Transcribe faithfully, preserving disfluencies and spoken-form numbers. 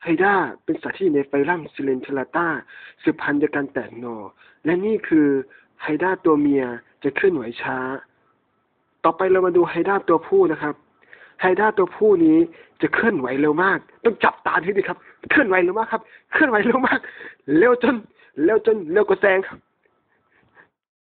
ไฮด้าเป็นสัตว์ที่อยู่ในไฟลัมซิเลนเทลาตาสืบพันธุ์โดยการแตกหน่อและนี่คือไฮด้าตัวเมียจะเคลื่อนไหวช้าต่อไปเรามาดูไฮด้าตัวผู้นะครับไฮด้าตัวผู้นี้จะเคลื่อนไหวเร็วมากต้องจับตาดูดิครับเคลื่อนไหวเร็วมากครับเคลื่อนไหวเร็วมากเร็วจนเร็วจนเร็วกว่าแสงครับ